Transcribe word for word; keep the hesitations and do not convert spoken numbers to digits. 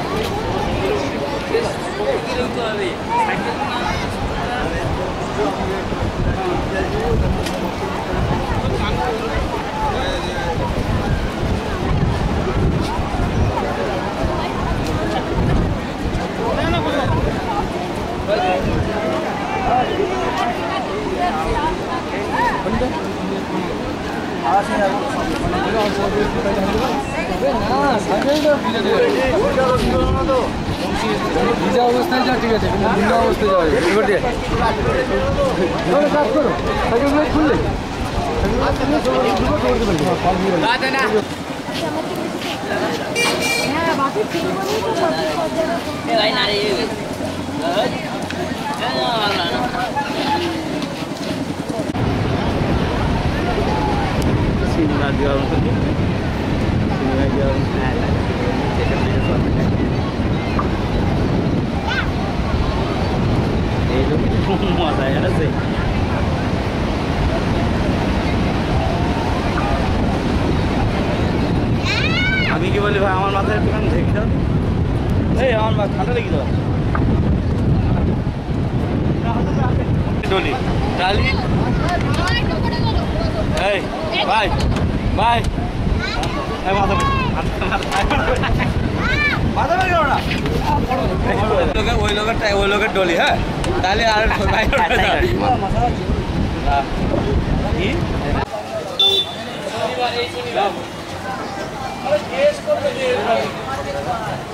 ভিজা অবস্থায় যা ঠিক আছে, কিন্তু ভিজা অবস্থায় যাওয়া যাবে। এবার দিয়ে কাজ করো, সাইকেল খুললে সিনেমা দেওয়ার মতো সিনেমা দেওয়ার মজা আছে। আমি কি বলি ভাই, আমার মাথায় একটুখানি ঢেকে দাও। এই আমার মা ঠান্ডা লেগে দাও। ডলি ডালি এই ভাই ভাই মাথা মাথা বের করো না। ওই লোকের ওই লোকের ডলি, হ্যাঁ তাহলে আর কি